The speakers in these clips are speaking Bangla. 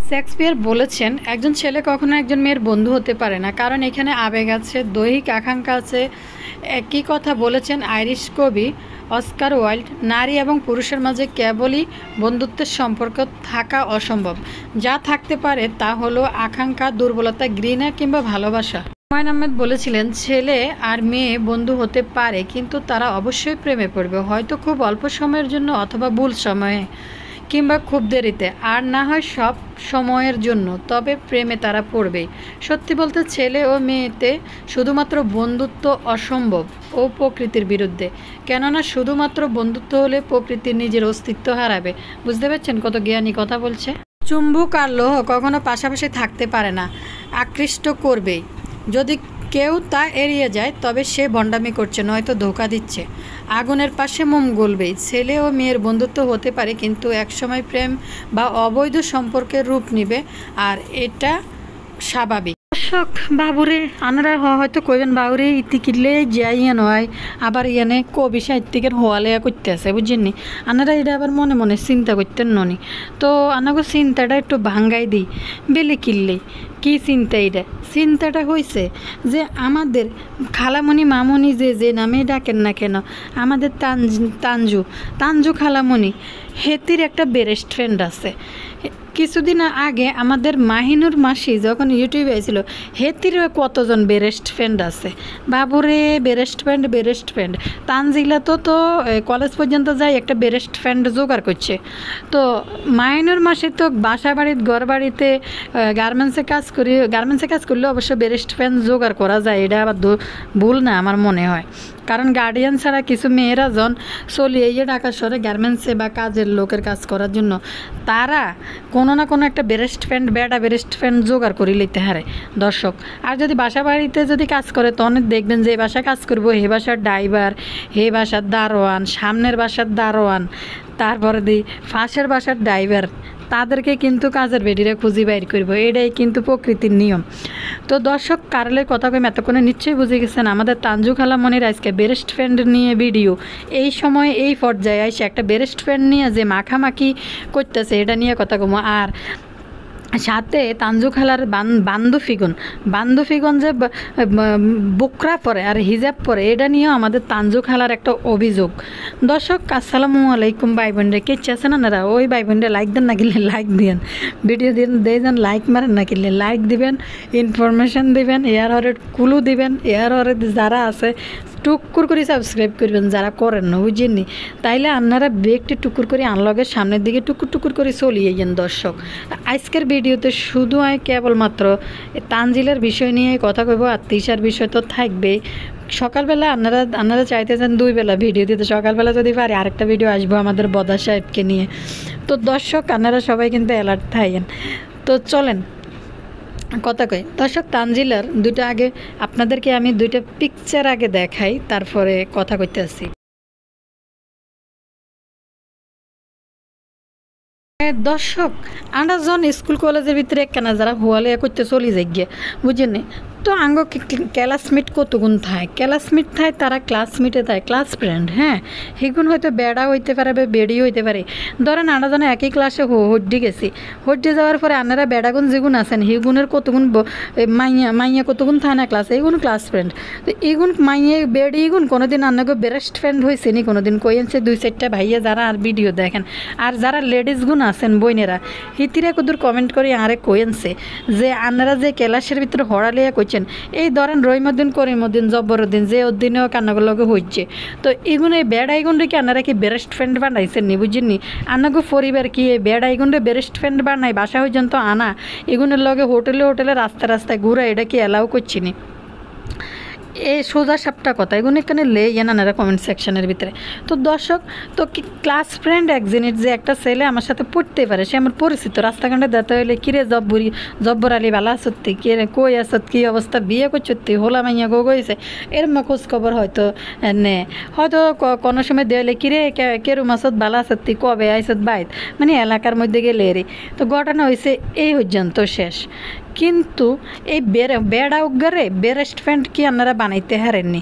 শেক্সপিয়ার বলেছেন একজন ছেলে কখনো একজন মেয়ের বন্ধু হতে পারে না, কারণ এখানে আবেগ আছে, দৈহিক আকাঙ্ক্ষা আছে। একই কথা বলেছেন আইরিশ কবি অস্কার ওয়াইল্ড। নারী এবং পুরুষের মাঝে কেবলই বন্ধুত্বের সম্পর্ক থাকা অসম্ভব। যা থাকতে পারে তা হলো আকাঙ্ক্ষা, দুর্বলতা, ঘৃণা কিংবা ভালোবাসা। হুমায়ুন আহমেদ বলেছিলেন ছেলে আর মেয়ে বন্ধু হতে পারে, কিন্তু তারা অবশ্যই প্রেমে পড়বে, হয়তো খুব অল্প সময়ের জন্য অথবা ভুল সময়ে কিংবা খুব দেরিতে, আর না হয় সব সময়ের জন্য, তবে প্রেমে তারা পড়বে। সত্যি বলতে ছেলে ও মেয়েতে শুধুমাত্র বন্ধুত্ব অসম্ভব ও প্রকৃতির বিরুদ্ধে। কেননা শুধুমাত্র বন্ধুত্ব হলে প্রকৃতির নিজের অস্তিত্ব হারাবে। বুঝতে পারছেন কত জ্ঞানী কথা বলছে। চুম্বক আর লৌহ কখনো পাশাপাশি থাকতে পারে না, আকৃষ্ট করবেই। যদি কেউ তা এড়িয়ে যায় তবে সে ভণ্ডামি করছে, নয়তো ধোঁকা দিচ্ছে। আগুনের পাশে মোম গলবেই। ছেলে ও মেয়ের বন্ধুত্ব হতে পারে, কিন্তু একসময় প্রেম বা অবৈধ সম্পর্কের রূপ নেবে, আর এটা স্বাভাবিক। দর্শক, বাবুরে আনারা হয়তো কইবেন বাবুরে ইতি কিনলে যাইয়া নয়, আবার ইয়ানে কবি সাহিত্যিকের হওয়ালেয়া করতে আছে, বুঝছেননি? আনারা এটা আবার মনে মনে চিন্তা করতেন ননি। তো আনাগো চিন্তাটা একটু ভাঙ্গাই দিই। বেলে কিনলেই কি চিন্তা? এটা চিন্তাটা হয়েছে যে আমাদের খালামণি মামনি যে নামে ডাকেন না কেন, আমাদের তানজু খালামণি হেতির একটা বেস্ট ফ্রেন্ড আছে। কিছুদিন আগে আমাদের মাহিনুর মাসি যখন ইউটিউবে আইছিল, হেতির কতজন বেরেস্ট ফ্রেন্ড আছে। বাবুরে বেরেস্ট ফ্রেন্ড তানজিলা তো কলেজ পর্যন্ত যাই একটা বেরেস্ট ফ্রেন্ড জোগাড় করছে। তো মাহিনুর মাসি তো বাসা বাড়িতে ঘর বাড়িতে গার্মেন্টসে কাজ করলে অবশ্য বেরেস্ট ফ্রেন্ড জোগাড় করা যায়, এটা আবার ভুল না আমার মনে হয়। কারণ গার্ডিয়ান ছাড়া কিছু মেয়েরা যখন চলিয়ে এই ঢাকা শহরে গার্মেন্টসে বা কাজের লোকের কাজ করার জন্য, তারা কোনো না কোনো একটা বেরেস্ট ফ্রেন্ড জোগাড় করে লইতে হারে। দর্শক, আর যদি বাসা বাড়িতে যদি কাজ করে তখন দেখবেন যে বাসা কাজ করবো, হে বাসার ড্রাইভার, হে বাসার দারোয়ান, সামনের বাসার দারোয়ান, তারপরে ফাঁসের বাসার ড্রাইভার, তাদেরকে কিন্তু কাজের বেডিরা খুঁজি বাইর করবো। এটাই কিন্তু প্রকৃতির নিয়ম। তো দর্শক, কারলের কথা কই এতক্ষণে নিশ্চয়ই বুঝে গেছেন আমাদের তানজু খালামণির আজকে বেরেস্ট ফ্রেন্ড নিয়ে ভিডিও। এই সময় এই পর্যায়ে এসে একটা বেরেস্ট ফ্রেন্ড নিয়ে যে মাখামাখি করতেছে, এটা নিয়ে কথা কম। আর সাথে তানজু খালার বান্ধবীগণ যে বুকরা পরে আর হিজাব পরে, এটা নিয়েও আমাদের তানজু খালার একটা অভিযোগ। দর্শক, আসসালামু আলাইকুম ভাই বোনরা, কে চাচ্ছেন আপনারা? ওই ভাই বোনরা লাইক দেন না কিনলে লাইক দিবেন, ভিডিও দেন লাইক মারেন না কিনলে লাইক দিবেন, ইনফরমেশন দিবেন, এয়ার হরে কুলু দিবেন, এয়ার হরে যারা আছে টুকুর করে সাবস্ক্রাইব করবেন, যারা করেন না, বুঝেননি? তাইলে আপনারা ব্রেকটি টুকুর করে আনলগের সামনের দিকে টুকুর করে চলিয়ে যান। দর্শক, আজকের ভিডিওতে শুধু কেবলমাত্র তানজিলের বিষয় নিয়ে কথা কইব, আর তিশার বিষয় তো থাকবেই। সকালবেলা আপনারা চাইতেছেন 2 বেলা ভিডিও দিতে, সকালবেলা যদি পারি আরেকটা ভিডিও আসবো আমাদের বদা সাহেবকে নিয়ে। তো দর্শক, আপনারা সবাই কিন্তু অ্যালার্ট থাকেন। তো চলেন কথা কই। দর্শক, তানজিলার আপনাদেরকে আমি 2টা পিকচার আগে দেখাই, তারপরে কথা কইতে আসি। দর্শক, আমরা যখন স্কুল কলেজের ভিতরে একখানা যারা হুয়ালে করতে চলি যাই গিয়ে, বুঝেনি? তো আঙ্গ ক্লাসমেট কতগুণ থায়, তারা ক্লাসমেটে থায়, ক্লাস ফ্রেন্ড। হ্যাঁ, সেগুন হয়তো বেড়া হইতে পারে বা বেড়ি হইতে পারে। ধরেন আমরা যেন একই ক্লাসে হড্ডি গেছি, হড্ডি যাওয়ার পরে আপনারা বেড়াগুণ যেগুণ আছেন, সেগুনের কতগুণ মাইয়া কতগুণ থাকে না ক্লাসে, এগুন ক্লাস ফ্রেন্ড। তো এগুন মাইয়া বেড়ি এগুন কোনোদিন আপনাকে বেস্ট ফ্রেন্ড হয়েছে নি কোনোদিন? কইছে 2-4টা ভাইয়া যারা আর ভিডিও দেখেন, আর যারা লেডিস গুণ আছেন বোনেরা, হিতিরা কুদুর কমেন্ট করে আরে কইছে যে আপনারা যে ক্লাসের ভিতরে হড়ালিয়া কইছেন, এই ধরেন রহিমউদ্দিন, করিমউদ্দিন, জব্বরউদ্দিন, যে উদ্দিনেও কান্নাগুলোকে হচ্ছে। তো এগুন এই বেড়া এগুনরে কি আপনারা কি বেস্ট ফ্রেন্ড বানাইছেন নি? বুঝিনি? আপনাকে পরিবার কি এই বেড়া এগুনরে বেস্ট ফ্রেন্ড বানাই বাসা পর্যন্ত আনা, এগুনের লগে হোটেলে রাস্তায় ঘুরা, এটা কি অ্যালাউ করছি নি? এই সোজা সাপটা কথা, এগুলো এখানে নানারা কমেন্ট সেকশনের ভিতরে। তো দর্শক, তো ক্লাস ফ্রেন্ড এক জিনিস যে একটা ছেলে আমার সাথে পড়তে পারে, সে আমার পরিচিত, রাস্তাঘাটে যেতে হইলে কিরে জব্বর আলী বালা সত্যি, কে কই আসত, কী অবস্থা, বিয়ে করছত্তি, হোলা মাইয়া গইছে, এরম খোঁজ খবর হয়তো হয়তো কোনো সময় দেওয়ালে কিরে কেরুম আসত বালা সত্যি, কবে আইসত বাইত, মানে এলাকার মধ্যে গেলে এরই। তো ঘটনা হয়েছে এই পর্যন্ত শেষ। কিন্তু এই বেড়া উগারে বেরেস্ট ফ্রেন্ড কি আপনারা বানাইতে হারেননি?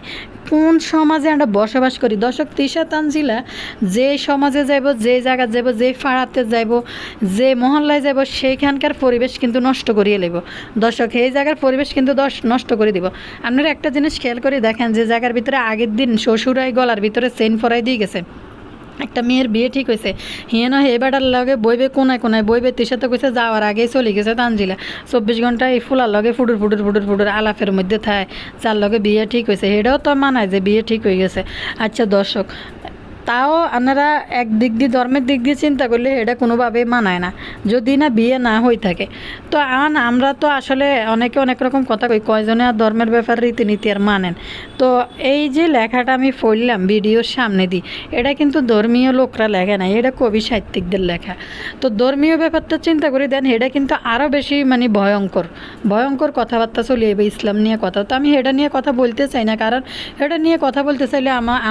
কোন সমাজে আমরা বসবাস করি দর্শক। তৃষা তানজিলা যে সমাজে যাইব, যে জায়গায় যাইব, যে পাড়াতে যাইব, যে মহল্লায় যাইব, সেইখানকার পরিবেশ কিন্তু নষ্ট করিয়ে লইব দর্শক। এই জায়গার পরিবেশ কিন্তু নষ্ট করে দিব। আপনারা একটা জিনিস খেয়াল করে দেখেন, যে জায়গার ভিতরে আগের দিন শ্বশুরাই গলার ভিতরে চেইন ফরাই দিয়ে গেছে, একটা মেয়ের বিয়ে ঠিক হয়েছে, হিয়ে নয় এ বেটার লগে বইবে কোনায় কোনায় বইবে, তৃষা তো কইছে যাওয়ার আগেই চলে গেছে তানজিলা 24 ঘন্টা এই ফুলার লগে ফুটুর ফুটুর ফুটুর ফুটুর আলাপের মধ্যে থাকে, যার লগে বিয়ে ঠিক হয়েছে এটাও তো মানায় যে বিয়ে ঠিক হয়ে গেছে। আচ্ছা দর্শক, তাও আপনারা এক দিক দিয়ে ধর্মের দিক দিয়ে চিন্তা করলে এটা কোনোভাবেই মানায় না, যদি না বিয়ে না হয়ে থাকে। তো আমরা তো আসলে অনেকে অনেক রকম কথা কই, কয়জনে আর ধর্মের ব্যাপার রীতিনীতি আর মানেন। তো এই যে লেখাটা আমি পড়লাম ভিডিওর সামনে দিই, এটা কিন্তু ধর্মীয় লোকরা লেখে না, এটা কবি সাহিত্যিকদের লেখা। তো ধর্মীয় ব্যাপারটা চিন্তা করে দেন, এটা কিন্তু আরও বেশি মানে ভয়ঙ্কর কথাবার্তা চলে যাবে ইসলাম নিয়ে কথা। তো আমি এটা নিয়ে কথা বলতে চাই না, কারণ এটা নিয়ে কথা বলতে চাইলে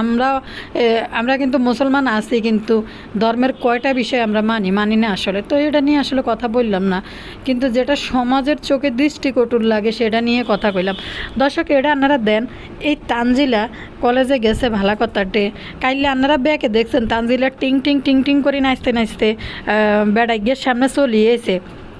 আমরা কিন্তু মুসলমান আছি, কিন্তু ধর্মের কয়টা বিষয় আমরা মানি না আসলে। তো এটা নিয়ে আসলে কথা বললাম না, কিন্তু যেটা সমাজের চোখে দৃষ্টিকটুর লাগে সেটা নিয়ে কথা কইলাম দর্শক। এটা আপনারা দেন, এই তানজিলা কলেজে গেছে ভালো কথাটে, কাইলে আপনারা ব্যাকে দেখছেন তানজিলা টিং টিং টিং টিং করে নাচতে নাচতে বেড়াই গিয়ে সামনে চলিয়েছে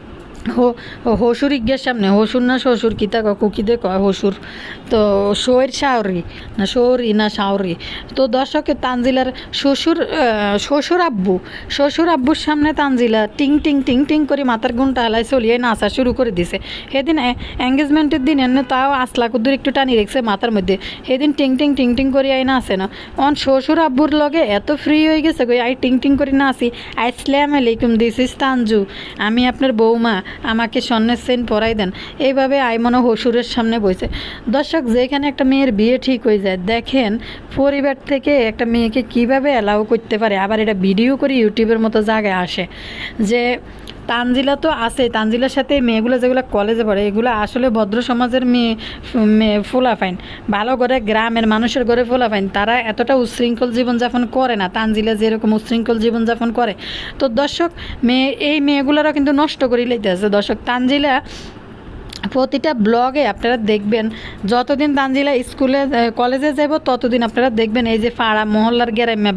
হসুর ইজ্ঞের সামনে, হসুর না শ্বশুর কিতা কুকিদে কয় হসুর, তো শোয়ের শাওরি না শৌরি না শাওরি। তো দর্শকে তানজিলার শ্বশুর আব্বুর সামনে তানজিলা টিং টিং টিং টিং করে মাথার গুণটা হালাই চলিয়ে নাচা শুরু করে দিছে। সেদিন এঙ্গেজমেন্টের দিন এনে তাও আসলা কুদ্দুর একটু টানি রেখেছে মাথার মধ্যে, সেদিন টিং টিং টিং টিং করে আই না আসে না। শ্বশুর আব্বুর লগে এত ফ্রি হয়ে গেছে গো, আই টিং টিং করে না আসি, আসসালামু আলাইকুম, দিস ইজ তানজু, আমি আপনার বৌমা, আমাকে স্বর্ণের চেন পরাই দেন, এইভাবে আইমনো হসুরের সামনে বসে। দর্শক, যেখানে একটা মেয়ের বিয়ে ঠিক হয়ে যায়, দেখেন পরিবার থেকে একটা মেয়েকে কিভাবে অ্যালাউ করতে পারে, আবার এটা ভিডিও করে ইউটিউবের মতো জায়গায় আসে। যে তানজিলা তো আছে, তানজিলার সাথে মেয়েগুলো যেগুলো কলেজে পড়ে এগুলো আসলে ভদ্র সমাজের মেয়ে ফোলাফাইন, ভালো করে গ্রামের মানুষের ঘরে ফোলাফাইন, তারা এতটা উচ্ছৃঙ্খল জীবনযাপন করে না তানজিলা যেরকম উচ্ছৃঙ্খল জীবনযাপন করে। তো দর্শক, এই মেয়েগুলোরও কিন্তু নষ্ট করে লইতেছে দর্শক। তানজিলা প্রতিটা ব্লগে আপনারা দেখবেন, যতদিন তানজিলা স্কুলে কলেজে যাব ততদিন আপনারা দেখবেন এই যে পাড়া মহল্লার গ্রাম্য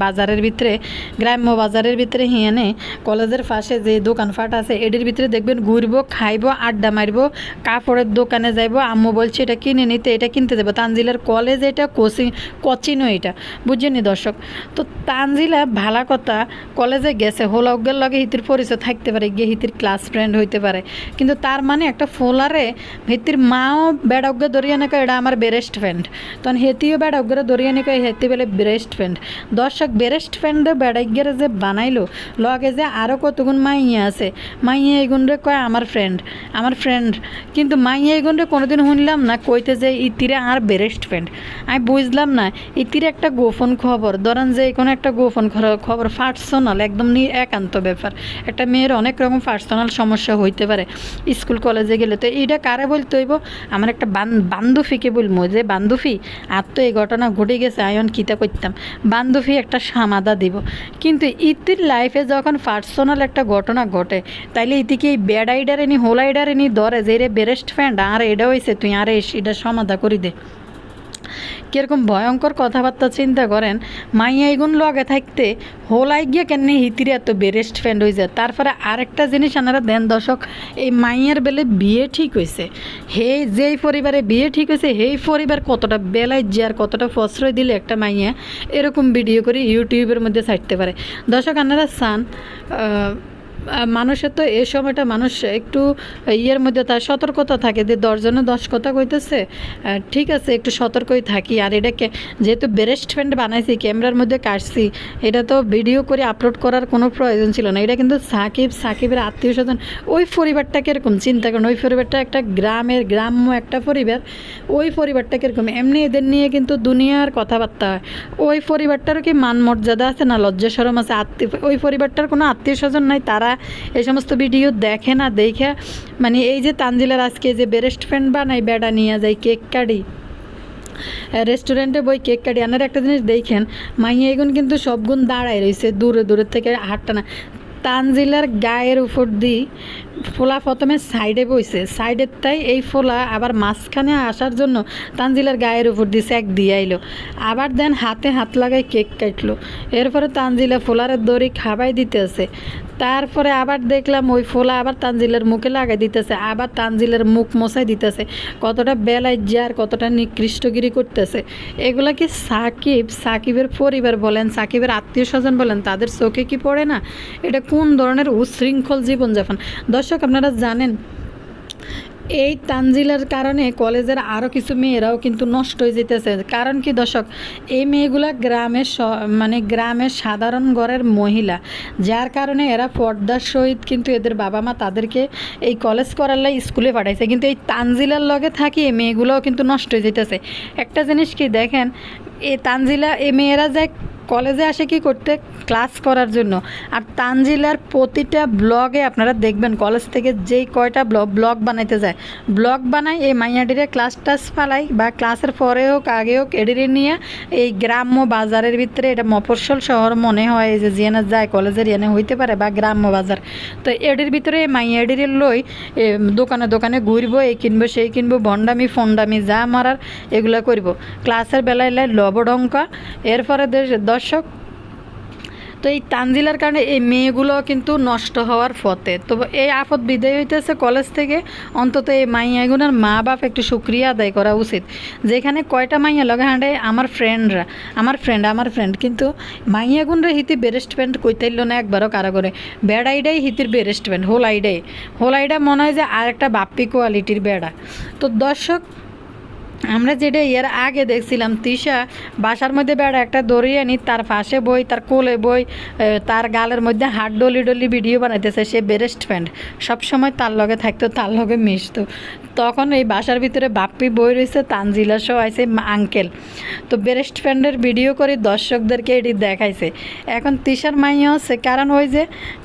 বাজারের ভিতরে হিয়ানে কলেজের পাশে যে দোকানপাট আছে এটির ভিতরে দেখবেন ঘুরবো, খাইবো, আড্ডা মারবো, কাপড়ের দোকানে যাইবো, আম্মু বলছে এটা কিনে নিতে, এটা কিনতে যাবো। তানজিলার কলেজ এটা, কোচিংও এটা, বুঝছেনি দর্শক। তো তানজিলা ভালো কথা কলেজে গেছে, হোলাউগের লগে হিতির পরিচয় থাকতে পারে, গিয়ে হিতির ক্লাস ফ্রেন্ড হইতে পারে, কিন্তু তার মানে একটা ফোলারে হেতির মাও বেড়াগ্য দরিয়া নাকা এটা আমার বেরেস্ট ফ্রেন্ড, তখন হেতিও বেড়াগ্য দরিয়া নাকা হেতি বলে বেরেস্ট ফ্রেন্ড। দর্শক, বেরেস্ট ফ্রেন্ড বেড়াগ্যের যে বানাইলো, লগে যে আরও কতগুণ মাইয়া আছে, মাইয়া এগুনরে কয় আমার ফ্রেন্ড, কিন্তু মাইয়া এগুনরে কোনোদিন শুনলাম না কইতে যে ইতিরে আর বেরেস্ট ফ্রেন্ড। আমি বুঝলাম না ইতির একটা গোপন খবর, ধরেন যে কোনো একটা গোপন খবর পার্সোনাল, একদম একান্ত ব্যাপার, একটা মেয়ের অনেক রকম পার্সোনাল সমস্যা হইতে পারে স্কুল কলেজে গেলে। তো এইটা কারে বলতে হইব? আমার একটা বান্ধবীকে বলবো যে বান্ধবী আর তো এই ঘটনা ঘটে গেছে, আয়ন কিতা করতাম, বান্ধবী একটা সমাধা দিব। কিন্তু ইতির লাইফে যখন পার্সোনাল একটা ঘটনা ঘটে, তাইলে ইতিকে এই বেড়াইডারে নি হোলাইডারে নি ধরে যে রে বেরেস্ট ফ্রেন্ড আর এটা হয়েছে, তুই আরে এটা সমাধা করি দে। কীরকম ভয়ঙ্কর কথাবার্তা চিন্তা করেন, মাইয়া এগুন লগে থাকতে হোলাই গিয়ে কেন হিতিরে এত বেরেস্ট ফ্রেন্ড হয়ে যায়। তারপরে আরেকটা জিনিস আপনারা দেন দর্শক, এই মাইয়ার বেলে বিয়ে ঠিক হয়েছে, যেই পরিবারে বিয়ে ঠিক হয়েছে সেই পরিবার কতটা বেলায় যে আর কতটা প্রশ্রয় দিলে একটা মাইয়া এরকম ভিডিও করে ইউটিউবের মধ্যে ছাড়তে পারে। দর্শক, আপনারা চান মানুষের তো এই সময়টা মানুষ একটু ইয়ের মধ্যে তার সতর্কতা থাকে যে 10 জনে 10 কথা কইতেছে, ঠিক আছে একটু সতর্কই থাকি। আর এটাকে যেহেতু বেরেস্ট ফ্রেন্ড বানাইছি, ক্যামেরার মধ্যে কাটছি, এটা তো ভিডিও করে আপলোড করার কোনো প্রয়োজন ছিল না। এটা কিন্তু সাকিবের আত্মীয় স্বজন, ওই পরিবারটা কীরকম চিন্তা করেন, ওই পরিবারটা একটা গ্রাম্য একটা পরিবার, ওই পরিবারটা কীরকম, এমনি এদের নিয়ে কিন্তু দুনিয়ার কথাবার্তা হয়। ওই পরিবারটারও কি মান মর্যাদা আছে না, লজ্জা শরম আছে? ওই পরিবারটার কোনো আত্মীয় স্বজন নাই, তারা এই সমস্ত ভিডিও দেখে না, দেখে মানে এই যে তানজিলার আজকে যে বেরেস্ট ফ্রেন্ড বানাই বেড়া নিয়ে যায় কেক কাটি, রেস্টুরেন্টে বই কেক কাটি, আনার একটা জিনিস দেখেন মাইয়া এগুন কিন্তু সবগুণ দাঁড়ায় রয়েছে দূরে থেকে হাঁটটা না, তানজিলার গায়ের উপর দিয়ে ফোলা প্রথমে সাইডে বইছে, সাইডের তাই এই ফোলা আবার মাঝখানে আসার জন্য তানজিলার গায়ের উপর দিছে এক দিয়ে আইলো, আবার দেন হাতে হাত লাগাই কেক কাটলো। এরপরে তানজিলা ফোলারের দড়ি খাবাই দিতেছে, তারপরে আবার দেখলাম ওই ফোলা আবার তানজিলের মুখে লাগাই দিতেছে, আবার তানজিলের মুখ মশাই দিতেছে। কতটা বেলাজ্জা আর কতটা নিকৃষ্টগিরি করতেছে। এগুলা কি সাকিবের পরিবার বলেন, সাকিবের আত্মীয় স্বজন বলেন, তাদের চোখে কি পড়ে না? এটা কোন ধরনের উচ্ছৃঙ্খল জীবনযাপন? দর্শক আপনারা জানেন এই তানজিলার কারণে কলেজের আরও কিছু মেয়েরাও কিন্তু নষ্ট হয়ে যেতেছে। কারণ কি দর্শক, এই মেয়েগুলা গ্রামের সাধারণ ঘরের মহিলা, যার কারণে এরা পর্দার সহিত কিন্তু এদের বাবা মা তাদেরকে এই কলেজ করার লাই স্কুলে পাঠাইছে, কিন্তু এই তানজিলার লগে থাকি এই মেয়েগুলোও কিন্তু নষ্ট হয়ে যেতেছে। একটা জিনিস কি দেখেন, এই তানজিলা এই মেয়েরা যায় কলেজে আসে কি করতে, ক্লাস করার জন্য। আর তানজিলার প্রতিটা ব্লগে আপনারা দেখবেন কলেজ থেকে যেই কয়টা ব্লগ বানাইতে যায়, ব্লগ বানায় এই মাইয়াডিরে ক্লাস টাস ফালাই বা ক্লাসের পরে হোক আগে হোক এডিরে নিয়ে এই গ্রাম্য বাজারের ভিতরে, এটা মফস্বল শহর মনে হয় যে জিয়ানা যায় কলেজের ইয়ানে হইতে পারে বা গ্রাম্য বাজার, তো এডির ভিতরে এই মাইয়াডিরে লই দোকানে দোকানে ঘুরবো, এই কিনবো সেই কিনবো, ভণ্ডামি ফন্ডামি যা মারার এগুলো করব, ক্লাসের বেলায় লবডঙ্কা। এরপরে দর্শক তো এই তানজিলার কারণে এই মেয়েগুলো কিন্তু নষ্ট হওয়ার পথে। তো এই আপদ বিদায় হইতেছে কলেজ থেকে, অন্তত এই মাইয়াগুনার মা বাপ একটু শুক্রিয়া আদায় করা উচিত। যেখানে কয়টা মাইয়া লগে হাঁটে আমার ফ্রেন্ড, কিন্তু মাইয়াগুনরা হিতি বেরেস্ট প্যান্ট কইতাইল না একবারও কারো করে, বেড়াইডাই হিতির বেরেস্ট প্যান্ট, হোলাইডা মনে হয় যে আর একটা বাপ্পি কোয়ালিটির বেড়া। তো দর্শক আমরা যেটা এর আগে দেখছিলাম, তিশা বাসার মধ্যে বেড়া একটা দড়ি আনি তার পাশে বই, তার কোলে বই, তার গালের মধ্যে হাত ডলি ভিডিও বানাইতেছে, সে বেরেস্ট ফ্রেন্ড সবসময় তার লগে থাকতো, তার লগে মিশতো। তখন এই বাসার ভিতরে বাপ্পি বই রয়েছে, তানজিলা শো আছে আঙ্কেল, তো বেরেস্ট ফ্রেন্ডের ভিডিও করে দর্শকদেরকে এটি দেখাইছে। এখন তিশার মাইয়া হচ্ছে, কারণ ওই যে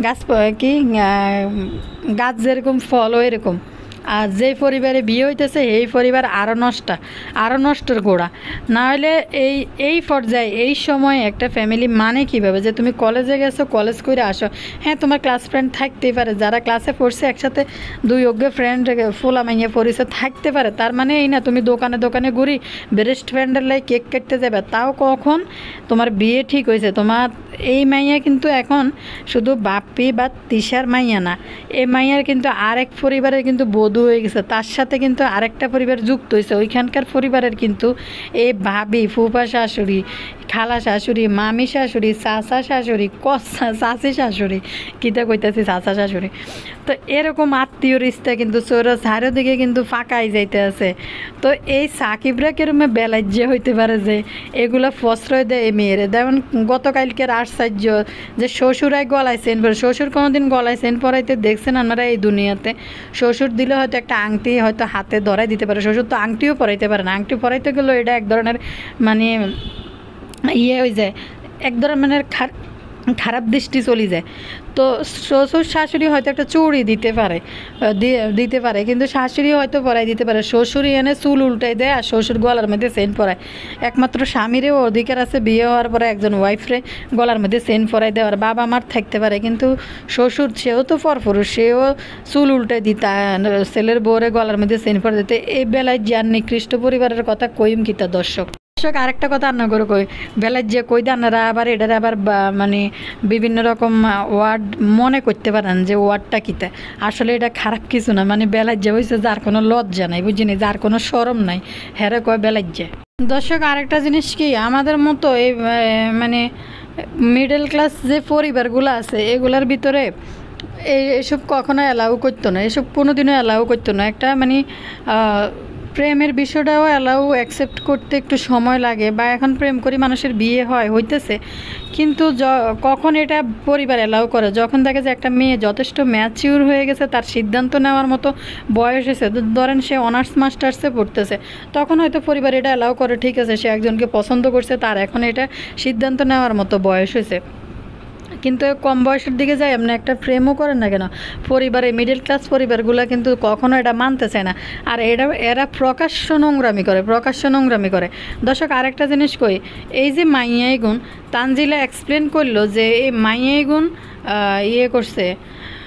গাছ যেরকম ফল এরকম, আর যেই পরিবারে বিয়ে হইতেছে এই পরিবার আরও নষ্টের গোড়া। না হলে এই পর্যায়ে এই সময় একটা ফ্যামিলি মানে কীভাবে যে তুমি কলেজে গেছো, কলেজ করে আসো, হ্যাঁ তোমার ক্লাস ফ্রেন্ড থাকতেই পারে, যারা ক্লাসে পড়ছে একসাথে দুই অজ্ঞ ফ্রেন্ড ফোলা মাইয়া পরিচয় থাকতে পারে, তার মানে এই না তুমি দোকানে দোকানে ঘুরি বেরেস্ট ফ্রেন্ডের লাই কেক কাটতে যাবে। তাও কখন তোমার বিয়ে ঠিক হয়েছে? তোমার এই মাইয়া কিন্তু এখন শুধু বাপ্পি বা তিশার মাইয়া না, এই মাইয়ার কিন্তু আরেক পরিবারের কিন্তু বধূ হয়ে গেছে, তার সাথে কিন্তু আরেকটা পরিবার যুক্ত হয়েছে। ওইখানকার পরিবারের কিন্তু এই ভাবি, ফুফা শাশুড়ি, খালা শাশুড়ি, মামি শাশুড়ি, চাচা শাশুড়ি, চাচি শাশুড়ি, কিতা কইতাছি চাচা শাশুড়ি, তো এরকম আত্মীয় রিস্তা কিন্তু চারিদিকে কিন্তু ফাঁকাই যাইতে আছে। তো এই সাকিবরা কেরমে বেলাজ্জে হইতে পারে যে এগুলো প্রশ্রয় দেয় এই মেয়েরে। যেমন গতকালকের আশ্চর্য যে শ্বশুরাই গলায় চেন পরে, শ্বশুর কোনোদিন গলায় চেন পরাইতে দেখছেন আপনারা এই দুনিয়াতে? শ্বশুর দিলে হয়তো একটা আংটি হয়তো হাতে ধরাই দিতে পারে, শ্বশুর তো আংটিও পরাইতে পারে না। আংটি পরাইতে গেলেও এটা এক ধরনের মানে হয়ে যায়, এক ধরনের খারাপ দৃষ্টি চলে যায়। তো শ্বশুর শাশুড়ি হয়তো একটা চুড়ি দিতে পারে কিন্তু শাশুড়ি হয়তো পরাই দিতে পারে। শ্বশুরি এনে চুল উল্টাই দেয় আর শ্বশুর গলার মধ্যে চেন পরায়। একমাত্র স্বামীরও অধিকার আছে বিয়ে হওয়ার পরে একজন ওয়াইফরে গলার মধ্যে চেন পরাই দেওয়ার, বাবা মার থাকতে পারে, কিন্তু শ্বশুর সেও তো পরপুরুষ, সেও চুল উল্টে দিতা ছেলের বউরে গলার মধ্যে চেন পরে দিতে। এই বেলায় যার নিকৃষ্ট পরিবারের কথা কইম কিতা দর্শক। আরেকটা কথা আন্না করে কই, বেলায় যে কই দানারা আবার এটারে আবার মানে বিভিন্ন রকম ওয়ার্ড মনে করতে পারেন যে ওয়ার্ডটা কিতা, আসলে এটা খারাপ কিছু না। মানে বেলায় যে হয়েছে যার কোনো লজ্জা নাই, বুঝিনি, যার কোনো শরম নাই, হেরে কয় বেলায় যে। দর্শক আরেকটা জিনিস কি, আমাদের মতো এই মানে মিডল ক্লাস যে পরিবারগুলো আছে এগুলার ভিতরে এসব কখনো অ্যালাউ করতো না, এসব কোনোদিনও অ্যালাউ করতো না। একটা মানে প্রেমের বিষয়টাও অ্যাকসেপ্ট করতে একটু সময় লাগে, বা এখন প্রেম করি মানুষের বিয়ে হইতেছে, কিন্তু কখন এটা পরিবার অ্যালাউ করে? যখন দেখে যে একটা মেয়ে যথেষ্ট ম্যাচিউর হয়ে গেছে, তার সিদ্ধান্ত নেওয়ার মতো বয়স এসে, ধরেন সে অনার্স মাস্টার্সে পড়তেছে, তখন হয়তো পরিবার এটা অ্যালাউ করে, ঠিক আছে সে একজনকে পছন্দ করছে, তার এখন এটা সিদ্ধান্ত নেওয়ার মতো বয়স হয়েছে। কিন্তু কম বয়সের দিকে যায় এমনি একটা প্রেমও করেন না কেন, পরিবারে মিডল ক্লাস পরিবারগুলো কিন্তু কখনো এটা মানতে চায় না, আর এরা প্রকাশ্য নোংরামি করে। দর্শক আরেকটা জিনিস কই, এই যে মাইয়াই গুণ তানজিলা এক্সপ্লেন করলো যে এই মাইয়াই গুণ করছে,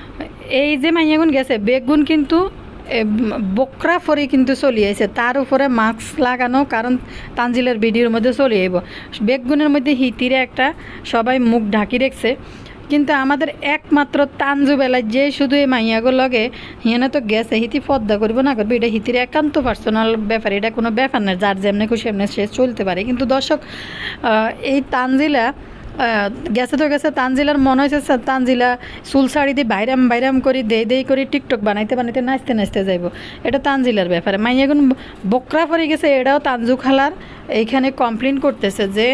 এই যে মাইয়াগুন গেছে বেগুন কিন্তু বকরা ফরি কিন্তু চলি আইছে, তার উপরে মাস্ক লাগানো, কারণ তানজিলের ভিডিওর মধ্যে চলে আইব। বেগুনের মধ্যে হিতিরে একটা সবাই মুখ ঢাকি রেখছে, কিন্তু আমাদের একমাত্র তানজু বেলায় যে শুধু এই মাইয়াগো লগে হিয়ানে তো গেছে, হিতি পদ্মা করবো না করবো এটা হিতির একান্ত পার্সোনাল ব্যাপার, এটা কোনো ব্যাপার না, যার যেমনি খুশি এমনি সে চলতে পারে। কিন্তু দর্শক এই তানজিলা গেছে তো গেছে, তানজিলার মনে হয়েছে তানজিলা চুল শাড়ি দিয়ে বাইরাম বাইরাম করে দেই করে টিকটক বানাইতে বানাইতে নাচতে নাচতে যাইব, এটা তানজিলার ব্যাপারে। মাইয়াগুন বকরা পড়ে গেছে, এটাও তানজু খালার এইখানে কমপ্লেন করতেছে যে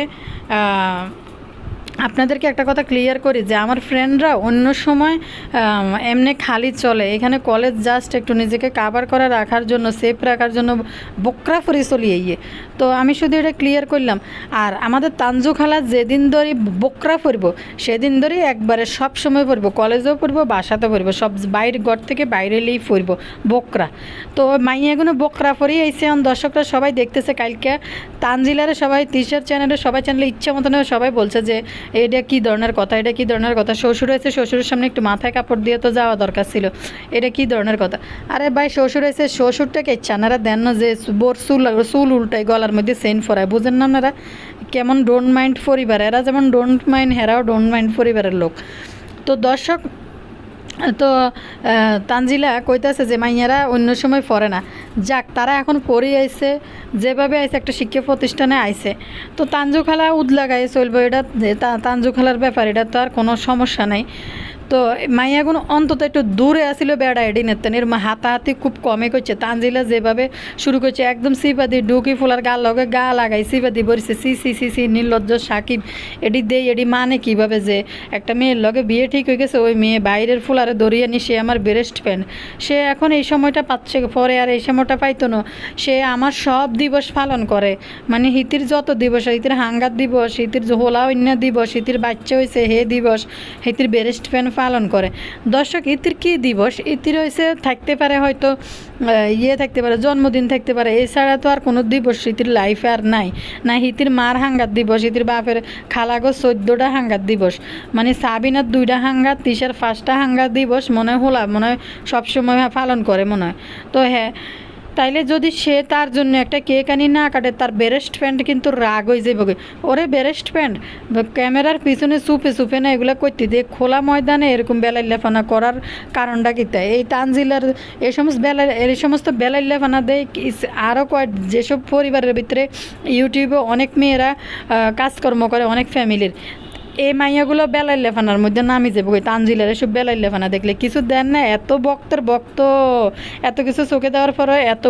আপনাদেরকে একটা কথা ক্লিয়ার করি যে আমার ফ্রেন্ডরা অন্য সময় এমনি খালি চলে, এখানে কলেজ জাস্ট একটু নিজেকে কাভার করা রাখার জন্য, সেফ রাখার জন্য বকরা ফরি চলিয়ে ইয়ে। তো আমি শুধু এটা ক্লিয়ার করলাম। আর আমাদের তানজু খালা যেদিন ধরে বকরা পড়ব সেদিন ধরে একবারে সব সময় পড়ব, কলেজেও পড়ব, বাসাতেও পড়ব, সব বাইরে ঘর থেকে বাইরে এলেই পড়ব বকরা। তো মাইয়াগুলো বকরা পরেই আইসে, দর্শকরা সবাই দেখতেছে। কালকে তানজিলারে সবাই তিশার চ্যানেলে সবাই চ্যানেলে ইচ্ছা মতন সবাই বলছে যে এটা কী ধরনের কথা, এটা কী ধরনের কথা, শ্বশুর হয়েছে শ্বশুরের সামনে একটু মাথায় কাপড় দিয়ে তো যাওয়া দরকার ছিল, এটা কী ধরনের কথা। আরে ভাই শ্বশুর হয়েছে, শ্বশুরটাকে ইচ্ছা আপনারা দেন না যে বোর চুল উল্টায় গলার মধ্যে সেন ফরায়, বুঝেন না আপনারা কেমন ডোন্ট মাইন্ড পরিবার, এরা যেমন ডোন্ট মাইন্ড হেরাও ডোন্ট মাইন্ড পরিবারের লোক। তো দর্শক তো তানজিলা কইতাছে যে মাইয়ারা অন্য সময় পড়ে না, যাক তারা এখন পড়ে আইছে, যেভাবে আইছে একটা শিক্ষা প্রতিষ্ঠানে আইছে, তো তানজু খালা উদলাগাই চলবে, এটা তানজু খালার ব্যাপার, এটা তো আর কোনো সমস্যা নাই। তো মাইয়াগুন অন্তত একটু দূরে আসিল বেড়া এডি নেতেন, এর হাতাহাতি খুব কমে করছে। তানজিলা যেভাবে শুরু করছে একদম সিপাদি ডুকি ফুলার গাল লগে গা লাগাই সিপাদি বলছে সি সি সি সি নির্লজ্জ সাকিব, এডি দেই এডি মানে কীভাবে যে একটা মেয়ের লগে বিয়ে ঠিক হয়ে গেছে, ওই মেয়ে বাইরের ফুলারে দরিয়ে নি, সে আমার বেরেস্ট ফ্রেন্ড, সে এখন এই সময়টা পাচ্ছে, পরে আর এই সময়টা পাইতো না, সে আমার সব দিবস পালন করে, মানে হিতির যত দিবস, হিতির হাঙ্গার দিবস, হিতির হোলা অন্য দিবস, হিতির বাচ্চা হয়েছে হে দিবস, হিতির বেরেস্ট ফ্রেন্ড পালন করে। দর্শক ইতির কী দিবস, ইতির হয়েছে থাকতে পারে হয়তো ইয়ে থাকতে পারে, জন্মদিন থাকতে পারে, এছাড়া তো আর কোনো দিবস ইতির লাইফে আর নাই। না হিতির মার হাঙ্গাত দিবস, ইতির বাপের খালাগো 14টা হাঙ্গাত দিবস, মানে সাবিনার 2টা হাঙ্গাত, তিশার 5টা হাঙ্গাত দিবস মনে হয় হোলা মনে হয় সবসময় পালন করে মনে হয়। তো হ্যাঁ, তাইলে যদি সে তার জন্য একটা কেক আনি না কাটে, তার বেরেস্ট ফ্রেন্ড কিন্তু রাগ হয়ে যাবে, ওরে বেরেস্ট ফ্রেন্ড ক্যামেরার পিছনে চুপে চুপে না এগুলো করতে দিয়ে খোলা ময়দানে এরকম বেলাইল্লাফানা করার কারণটা কী? তাই এই তানজিলার এই সমস্ত বেলাইল্লাফানা দেয় আরও যেসব পরিবারের ভিতরে ইউটিউবে অনেক মেয়েরা কাজকর্ম করে, অনেক ফ্যামিলির, এই মাইয়াগুলো বেলাই লেফানার মধ্যে নামি যাবো। তানজিলার এসব বেলাই লেফানা দেখলে কিছু দেন না, এত বক্তের বক্ত, এত কিছু চোখে দেওয়ার পরে এত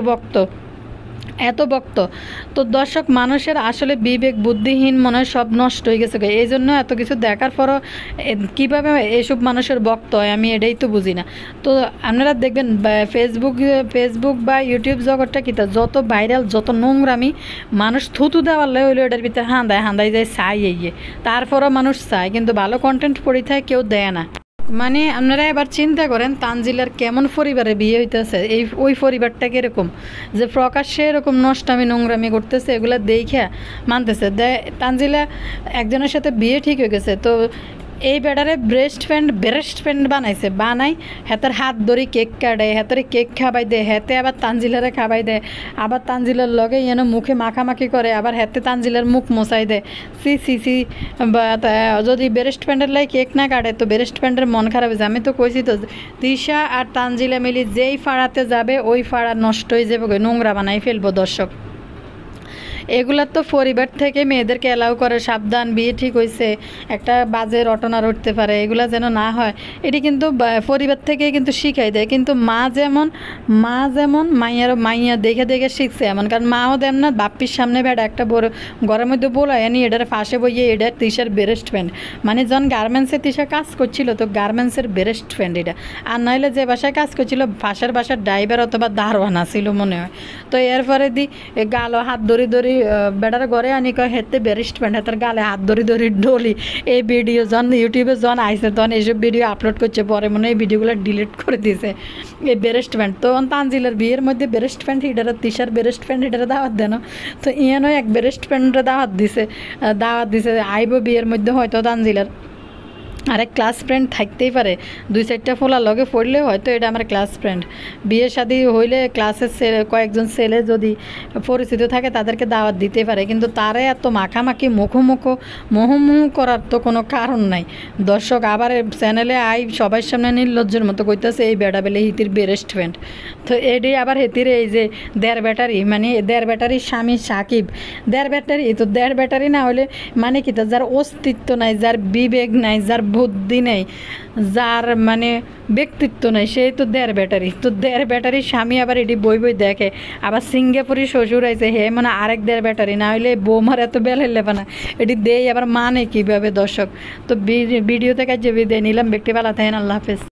বক্ত। তো দর্শক মানুষের আসলে বিবেক বুদ্ধিহীন মনে হয় সব নষ্ট হয়ে গেছে, এই জন্য এত কিছু দেখার পরও কীভাবে এসব মানুষের বক্ত হয় আমি এটাই তো বুঝি না। তো আপনারা দেখবেন ফেসবুক বা ইউটিউব জগৎটা কীটা যত ভাইরাল, যত নোংরামি, মানুষ থুতু দেওয়ালে হইলো এটার ভিতরে হাঁদাই যায় চাই এগিয়ে, তারপরও মানুষ চায়, কিন্তু ভালো কন্টেন্ট পড়ি থাকে কেউ দেয় না। মানে আপনারা এবার চিন্তা করেন তানজিলার কেমন পরিবারে বিয়ে হইতেছে, ওই পরিবারটা কীরকম যে প্রকাশ্যে এরকম নষ্টামি নোংরামি করতেছে, এগুলো দেখে মানতেছে। তানজিলা একজনের সাথে বিয়ে ঠিক হয়ে গেছে, তো এই বেড়ারে বেরেস্ট ফ্রেন্ড বানাই হেতার হাত ধরি কেক কাটে, হেতারে কেক খাবাই দেয়, হেতে আবার তানজিলারে খাবাই দেয়, আবার তানজিলার লগে যেন মুখে মাখামাখি করে, আবার হেতে তানজিলার মুখ মোছাই দেয়, সি বা যদি বেরেস্ট ফ্রেন্ডের লাই কেক না কাটে তো বেরেস্ট ফ্রেন্ডের মন খারাপ হয়েছে। আমি তো কইছি তো তিশা আর তানজিলা মিলি যেই ফাড়াতে যাবে ওই ফাড়া নষ্ট হয়ে যাবে, নোংরা বানাই ফেলবো। দর্শক এগুলার তো পরিবার থেকে মেয়েদেরকে অ্যালাউ করে, সাবধান বিয়ে ঠিক হয়েছে, একটা বাজে রটনা রটতে পারে, এগুলা যেন না হয়, এটি কিন্তু পরিবার থেকেই কিন্তু শিখাই দেয়। কিন্তু মা যেমন মাইয়া দেখে শিখছে এমন, কারণ মাও দেন না বাপ্পির সামনে বেড়া একটা বড় ঘরের মধ্যে বলা এনি এটার ফাঁসে বইয়ে এটা তিশার বেরেস্ট ফ্রেন্ড, মানে যখন গার্মেন্টসে তিশা কাজ করছিল তো গার্মেন্টসের বেরেস্ট ফ্রেন্ড এটা, আর নইলে যে বাসায় কাজ করছিল পাশের বাসার ড্রাইভার অথবা দারোয়ানা ছিল মনে হয়। তো এরপরে গালো হাত ধরি বেড়ার ঘরে আনি কয় হেতে বেরেস্ট ফ্রেন্ড, হেতার গালে হাত ধরি ডলি। এই ভিডিও যখন ইউটিউবে যখন আইসে তখন এইসব ভিডিও আপলোড করছে, পরে মনে হয় এই ভিডিওগুলো ডিলিট করে দিয়েছে এই বেরেস্ট ফ্রেন্ড। তো তানজিলার বিয়ের মধ্যে বেরেস্ট ফ্রেন্ড হিটারে তিশার বেরেস্ট ফ্রেন্ড হিটারে দাওয়াত দেন, তো ইয়ানও এক বেরেস্ট ফ্রেন্ডরে দাওয়াত দিছে আইব বিয়ের মধ্যে হয়তো তানজিলার। আরেক ক্লাস ফ্রেন্ড থাকতেই পারে, 2-4টা ফোলার লগে পড়লে হয়তো এটা আমার ক্লাস ফ্রেন্ড। বিয়ে শাদী হইলে ক্লাসের ছেলে কয়েকজন ছেলে যদি পরিচিত থাকে তাদেরকে দাওয়াত দিতে পারে, কিন্তু তারে এত মাখামাখি মুখোমুখি করার তো কোনো কারণ নাই। দর্শক আবার চ্যানেলে সবার সামনে নির্লজ্জের মতো কইতেছে এই বেড়া বেলে হিতির বেরেস্ট ফ্রেন্ড। তো এডি আবার হেতির এই যে দেড় ব্যাটারি, মানে দেড় ব্যাটারির স্বামী সাকিব দেড় ব্যাটারি, তো দেড় ব্যাটারি না হলে মানে কি, তো যার অস্তিত্ব নাই, যার বিবেক নাই, যার বুদ্ধি নেই, যার মানে ব্যক্তিত্ব নাই, সেই তো দেড় ব্যাটারি। তো দেড় ব্যাটারির স্বামী আবার এটি বই দেখে, আবার সিঙ্গাপুরি শ্বশুর আইছে হে মানে আরেক দেড় ব্যাটারি, না হইলে বৌমার এত বেলে লেবে না, এটি দেই আবার মানে কীভাবে। দর্শক তো ভিডিও থেকে যে বিদায় নিলাম, ব্যক্তি ভালো থাকেন, আল্লাহ হাফেজ।